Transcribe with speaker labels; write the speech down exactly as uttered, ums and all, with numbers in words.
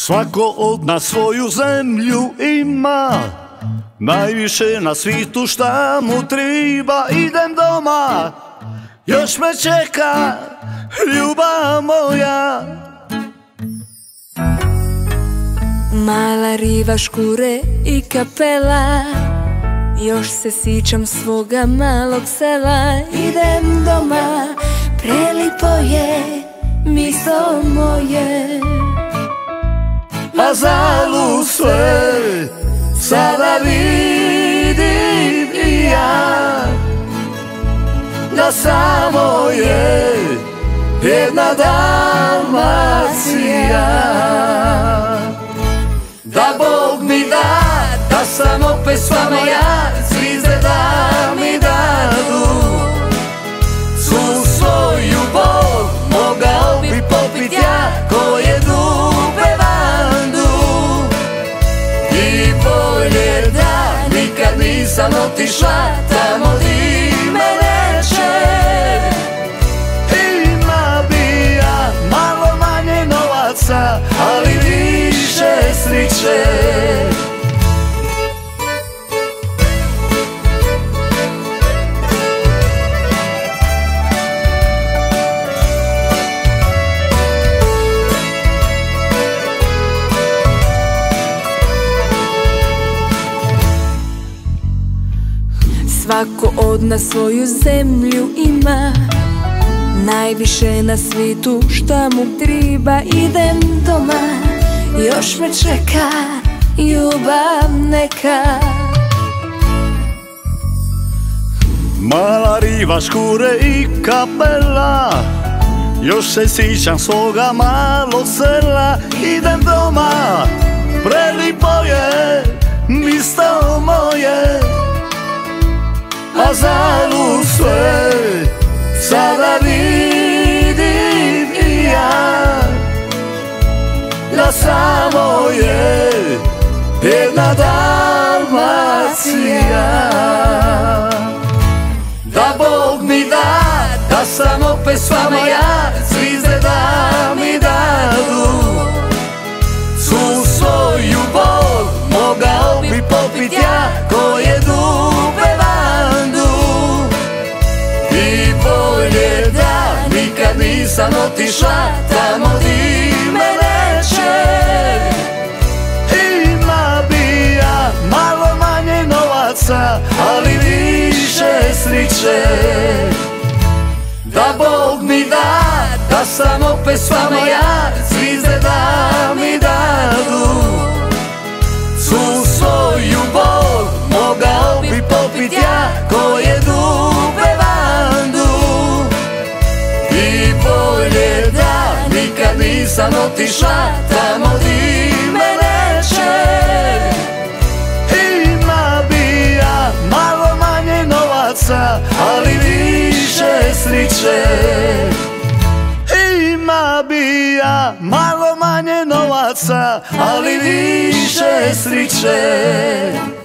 Speaker 1: Svako od nas svoju zemlju ima, najviše na svitu šta mu triba. Idem doma, još me čeka ljubav moja.
Speaker 2: Mala riva, škure i kapela, još se sićam svoga malog sela. Idem doma, prelipo je misto moje.
Speaker 1: A zalud sve sada vidim i ja, da samo je jedna Dalmacija. Da Bog mi da, da sam opet s vama ja, zvizde da mi dadu svu svoju bol. Mogao bi popit ja ko jednu bevandu, i bolje da nikad nisam otišla tamo di me neće. Ima bi ja malo manje novaca, ali više sriće.
Speaker 2: Svako od nas svoju zemlju ima, najviše na svitu šta mu triba. Idem doma, još me čeka ljubav neka.
Speaker 1: Mala riva, škure i kapela, još se sićam svoga malog sela. Idem doma, prelipo je misto moje. A zalud sve sada vidim i ja, da samo je jedna Dalmacija. Da Bog mi da, da sam opet s vama ja, zvizde da mi dadu svu svoju bol. Mogao bi popit ja ko jednu bevandu, i bolje da nikad nisam otišla tamo di me neće. Ima bi ja malo manje novaca, ali više sriće. Da Bog mi da, da sam opet s vama ja, zvizde da mi dadu svu svoju bol. Mogao bi popit ja ko jednu bevandu, i bolje da nikad nisam otišla tamo di me neće. Ima bi ja malo manje novaca, ali više sriće. Ima bi ja malo manje novaca, ali više sriće.